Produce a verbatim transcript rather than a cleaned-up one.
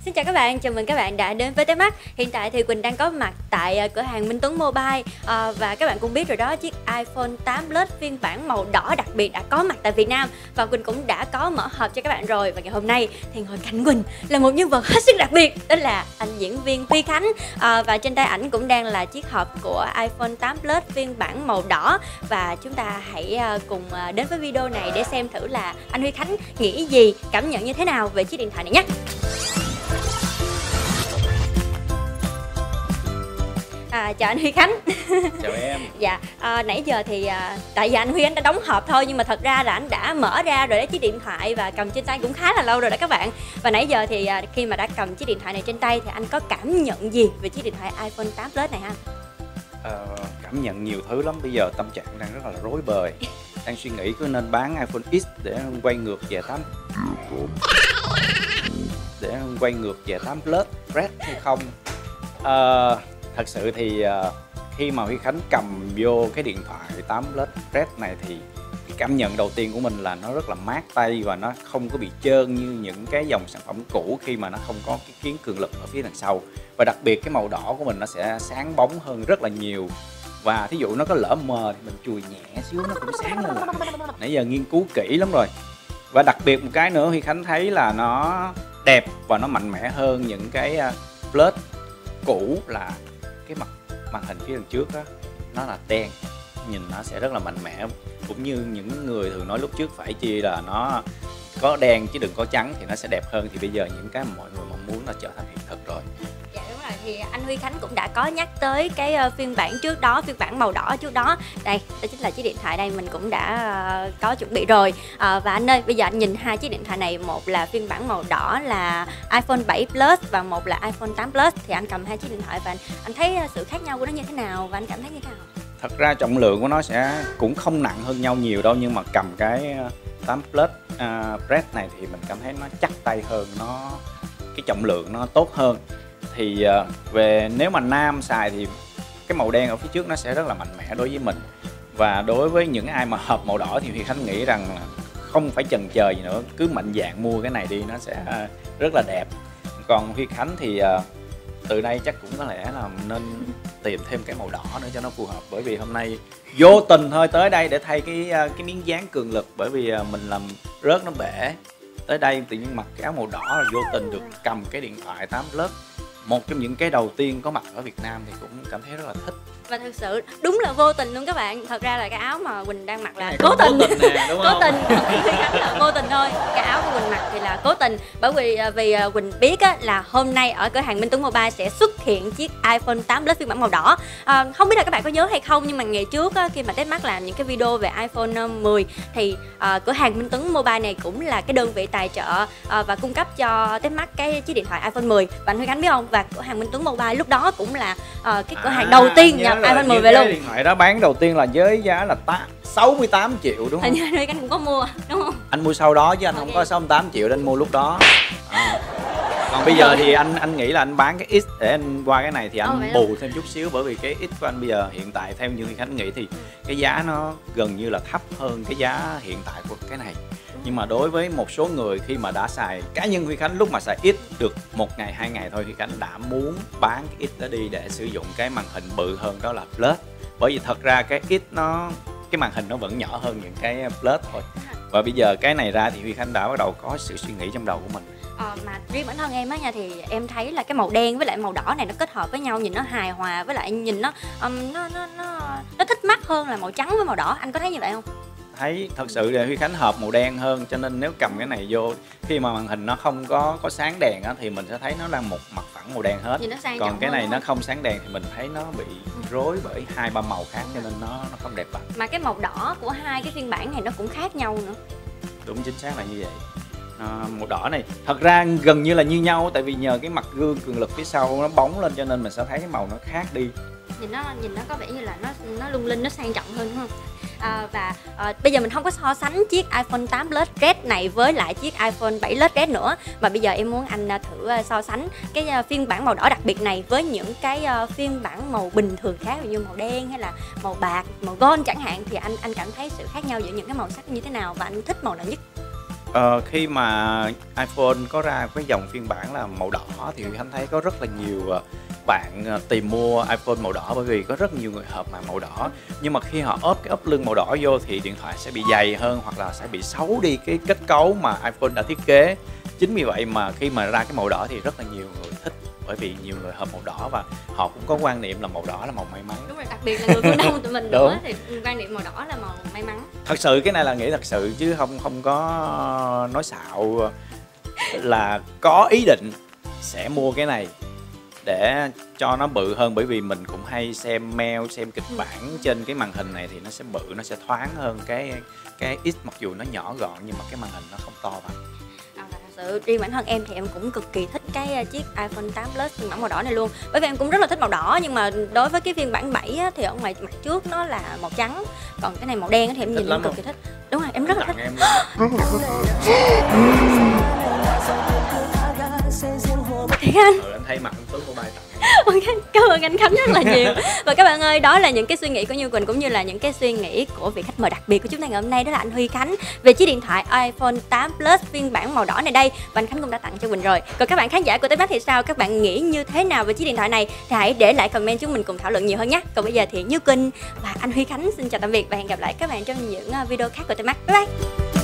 Xin chào các bạn, chào mừng các bạn đã đến với Tech Mắc. Hiện tại thì Quỳnh đang có mặt tại cửa hàng Minh Tuấn Mobile à, và các bạn cũng biết rồi đó, chiếc iPhone tám Plus phiên bản màu đỏ đặc biệt đã có mặt tại Việt Nam và Quỳnh cũng đã có mở hộp cho các bạn rồi. Và ngày hôm nay thì ngồi cạnh Quỳnh là một nhân vật hết sức đặc biệt, đó là anh diễn viên Huy Khánh à, và trên tay ảnh cũng đang là chiếc hộp của iPhone tám Plus phiên bản màu đỏ. Và chúng ta hãy cùng đến với video này để xem thử là anh Huy Khánh nghĩ gì, cảm nhận như thế nào về chiếc điện thoại này nhé. À, chào anh Huy Khánh. Chào em. Dạ, à, nãy giờ thì à, tại vì anh Huy anh đã đóng hộp thôi, nhưng mà thật ra là anh đã mở ra rồi đấy chiếc điện thoại và cầm trên tay cũng khá là lâu rồi đó các bạn. Và nãy giờ thì à, khi mà đã cầm chiếc điện thoại này trên tay thì anh có cảm nhận gì về chiếc điện thoại iPhone tám Plus này ha? Ờ, cảm nhận nhiều thứ lắm, bây giờ tâm trạng đang rất là rối bời. Đang suy nghĩ có nên bán iPhone X để quay ngược về tám để quay ngược về tám Plus Red hay không. Ờ, thật sự thì uh, khi mà Huy Khánh cầm vô cái điện thoại tám Plus Red này thì cái cảm nhận đầu tiên của mình là nó rất là mát tay và nó không có bị trơn như những cái dòng sản phẩm cũ khi mà nó không có cái kiến cường lực ở phía đằng sau. Và đặc biệt cái màu đỏ của mình nó sẽ sáng bóng hơn rất là nhiều. Và thí dụ nó có lỡ mờ thì mình chùi nhẹ xíu nó cũng sáng lên lại. Nãy giờ nghiên cứu kỹ lắm rồi. Và đặc biệt một cái nữa Huy Khánh thấy là nó đẹp và nó mạnh mẽ hơn những cái Plus cũ, là cái mặt màn hình phía đằng trước đó nó là đen, nhìn nó sẽ rất là mạnh mẽ, cũng như những người thường nói lúc trước phải chi là nó có đen chứ đừng có trắng thì nó sẽ đẹp hơn, thì bây giờ những cái mà mọi người mong muốn nó trở thành hiện thực rồi. Dạ đúng rồi, thì anh Huy Khánh cũng đã có nhắc tới cái phiên bản trước đó, phiên bản màu đỏ trước đó. Đây, đó chính là chiếc điện thoại đây, mình cũng đã có chuẩn bị rồi. À, và anh ơi, bây giờ anh nhìn hai chiếc điện thoại này, một là phiên bản màu đỏ là iPhone bảy Plus và một là iPhone tám Plus, thì anh cầm hai chiếc điện thoại và anh, anh thấy sự khác nhau của nó như thế nào và anh cảm thấy như thế nào? Thật ra trọng lượng của nó sẽ cũng không nặng hơn nhau nhiều đâu, nhưng mà cầm cái tám Plus uh, Red này thì mình cảm thấy nó chắc tay hơn, nó cái trọng lượng nó tốt hơn. Thì uh, về nếu mà nam xài thì cái màu đen ở phía trước nó sẽ rất là mạnh mẽ đối với mình. Và đối với những ai mà hợp màu đỏ thì Huy Khánh nghĩ rằng là không phải chần chờ gì nữa, cứ mạnh dạn mua cái này đi, nó sẽ uh, rất là đẹp. Còn Huy Khánh thì uh, từ đây chắc cũng có lẽ là nên tìm thêm cái màu đỏ nữa cho nó phù hợp, bởi vì hôm nay vô tình thôi tới đây để thay cái cái miếng dán cường lực, bởi vì mình làm rớt nó bể. Tới đây tự nhiên mặc cái áo màu đỏ là vô tình được cầm cái điện thoại tám Plus, một trong những cái đầu tiên có mặt ở Việt Nam, thì cũng cảm thấy rất là thích. Và thực sự đúng là vô tình luôn các bạn. Thật ra là cái áo mà Quỳnh đang mặc là cố tình, tình nè, đúng cố tình, là vô tình thôi. Cái áo của Quỳnh mặc thì là cố tình, bởi vì vì Quỳnh biết á, là hôm nay ở cửa hàng Minh Tuấn Mobile sẽ xuất hiện chiếc iPhone tám Plus phiên bản màu đỏ. À, không biết là các bạn có nhớ hay không, nhưng mà ngày trước á, khi mà Tech Mắc làm những cái video về iPhone mười thì à, cửa hàng Minh Tuấn Mobile này cũng là cái đơn vị tài trợ à, và cung cấp cho Tech Mắc cái chiếc điện thoại iPhone mười. Và anh Huy Khánh biết không, và cửa hàng Minh Tuấn Mobile lúc đó cũng là à, cái cửa hàng à, đầu tiên nhập iPhone mười về luôn. Điện thoại đó bán đầu tiên là với giá là sáu mươi tám triệu đúng không? Hình như anh Huy Khánh cũng có mua đúng không? Anh mua sau đó chứ anh okay. Không có sáu mươi tám triệu để anh mua lúc đó. À. Còn bây giờ thì anh anh nghĩ là anh bán cái X để anh qua cái này thì anh oh, bù thêm chút xíu, bởi vì cái X của anh bây giờ hiện tại theo như Huy Khánh nghĩ thì cái giá nó gần như là thấp hơn cái giá hiện tại của cái này. Nhưng mà đối với một số người khi mà đã xài, cá nhân Huy Khánh lúc mà xài X được một ngày hai ngày thôi, Huy Khánh đã muốn bán cái X đó đi để sử dụng cái màn hình bự hơn, đó là Plus. Bởi vì thật ra cái X nó cái màn hình nó vẫn nhỏ hơn những cái Plus thôi. Và bây giờ cái này ra thì Huy Khánh đã bắt đầu có sự suy nghĩ trong đầu của mình. Ờ, mà riêng bản thân em á nha, thì em thấy là cái màu đen với lại màu đỏ này nó kết hợp với nhau nhìn nó hài hòa, với lại nhìn nó um, nó, nó nó nó thích mắt hơn là màu trắng với màu đỏ. Anh có thấy như vậy không? Thấy thật sự là Huy Khánh hợp màu đen hơn, cho nên nếu cầm cái này vô khi mà màn hình nó không có có sáng đèn á, thì mình sẽ thấy nó là một mặt phẳng màu đen hết. Còn cái này nó không sáng đèn thì mình thấy nó bị rối bởi hai ba màu khác, cho nên nó nó không đẹp bằng. Mà cái màu đỏ của hai cái phiên bản này nó cũng khác nhau nữa. Đúng chính xác là như vậy. À, màu đỏ này thật ra gần như là như nhau, tại vì nhờ cái mặt gương cường lực phía sau nó bóng lên cho nên mình sẽ thấy cái màu nó khác đi. Nhìn nó nhìn nó có vẻ như là nó nó lung linh, nó sang trọng hơn đúng không? À, và à, bây giờ mình không có so sánh chiếc iPhone tám Plus Red này với lại chiếc iPhone bảy Plus Red nữa, mà bây giờ em muốn anh thử so sánh cái phiên bản màu đỏ đặc biệt này với những cái phiên bản màu bình thường khác, ví dụ như màu đen hay là màu bạc, màu gold chẳng hạn, thì anh anh cảm thấy sự khác nhau giữa những cái màu sắc như thế nào và anh thích màu nào nhất? Ờ, khi mà iPhone có ra cái dòng phiên bản là màu đỏ thì Khánh thấy có rất là nhiều ờ, bạn ờ, tìm mua iPhone màu đỏ, bởi vì có rất nhiều người hợp mà màu đỏ. Nhưng mà khi họ ốp cái ốp lưng màu đỏ vô thì điện thoại sẽ bị dày hơn hoặc là sẽ bị xấu đi cái kết cấu mà iPhone đã thiết kế. Chính vì vậy mà khi mà ra cái màu đỏ thì rất là nhiều người thích, bởi vì nhiều người hợp màu đỏ và họ cũng có quan niệm là màu đỏ là màu may mắn. Đúng rồi, đặc biệt là người phương Đông tụi mình nữa thì quan niệm màu đỏ là màu may mắn. Thật sự cái này là nghĩ thật sự chứ không không có nói xạo, là có ý định sẽ mua cái này để cho nó bự hơn, bởi vì mình cũng hay xem mail, xem kịch bản trên cái màn hình này thì nó sẽ bự, nó sẽ thoáng hơn cái cái X, mặc dù nó nhỏ gọn nhưng mà cái màn hình nó không to bằng. À, thật sự riêng bản thân em thì em cũng cực kỳ thích cái chiếc iPhone tám Plus phiên bản màu đỏ này luôn, bởi vì em cũng rất là thích màu đỏ. Nhưng mà đối với cái phiên bản bảy á, thì ở ngoài mặt trước nó là màu trắng, còn cái này màu đen á, thì em nhìn em cực kỳ thích. Đúng rồi, em rất là thích. Em Thiệt anh. ừ, anh thấy mặt anh Tuấn của bài tặng. Ok, cảm ơn anh Khánh rất là nhiều. Và các bạn ơi, đó là những cái suy nghĩ của Như Quỳnh cũng như là những cái suy nghĩ của vị khách mời đặc biệt của chúng ta ngày hôm nay, đó là anh Huy Khánh, về chiếc điện thoại iPhone tám Plus phiên bản màu đỏ này đây. Và anh Khánh cũng đã tặng cho Quỳnh rồi. Còn các bạn khán giả của Tết Bắc thì sao? Các bạn nghĩ như thế nào về chiếc điện thoại này? Thì hãy để lại comment chúng mình cùng thảo luận nhiều hơn nhé. Còn bây giờ thì Như Quỳnh và anh Huy Khánh xin chào tạm biệt và hẹn gặp lại các bạn trong những video khác của Tết Bắc. Bye bye.